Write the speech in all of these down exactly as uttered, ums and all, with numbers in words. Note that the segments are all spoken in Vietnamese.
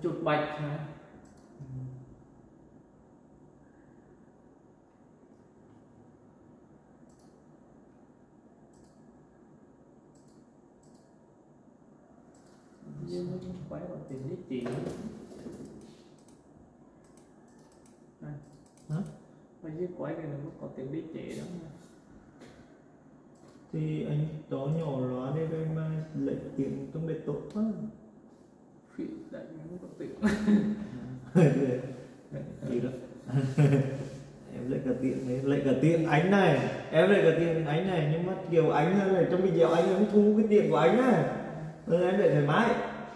chuột bạch hả? Nhưng quay vào tiền địa chỉ này. Hả? Bây giờ quay cái này nó có tiền địa chỉ đó. Thì anh to nhỏ đó đây đây mà lệnh tiền trong đây tốt quá. Phỉ đại nó có tiền. Gì đó. Em lấy cả tiền đấy, lấy cả tiền ánh này, em lấy cả tiền ánh này, nhưng mà kiểu ánh này trong video anh không thu cái tiền của anh này, nên em để thoải mái.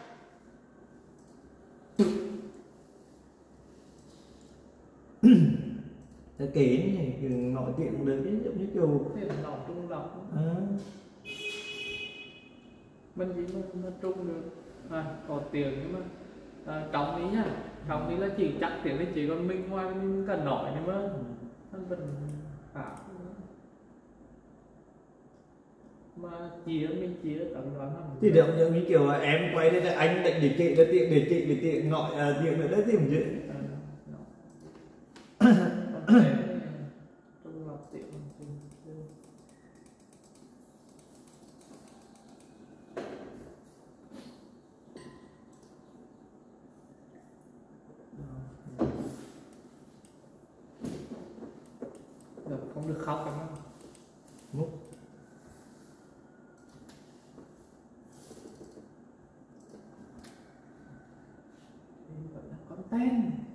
Cái kể này nói chuyện được chứ, giống như kiểu tiền nọ trung lọc à. Mình chỉ mà, mà trung được à, có tiền nhưng mà à, trọng ý nhá, trọng ý là chỉ chắc tiền thì chỉ còn mình ngoài mình cần nói nhưng mà thân mình cả mà chỉ mình chỉ ở tầng đó thì đều giống như kiểu em quay đây là anh định để chị để tiện để chị để tiện gọi à, tiền nữa đấy thì mình chứ trung lọc tiền được không được khóc không múc con tên